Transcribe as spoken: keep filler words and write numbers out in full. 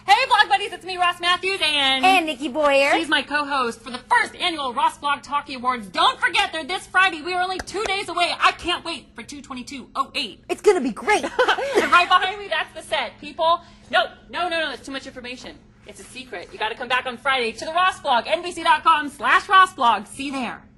Hey, Blog Buddies, it's me, Ross Matthews, and... And Nikki Boyer. She's my co-host for the first annual Ross Blog Talky Awards. Don't forget, they're this Friday. We are only two days away. I can't wait for two twenty-two oh eight. It's gonna be great. And right behind me, that's the set. People, no, no, no, no, that's too much information. It's a secret. You gotta come back on Friday to the Ross Blog, N B C dot com slash Ross Blog. See you there.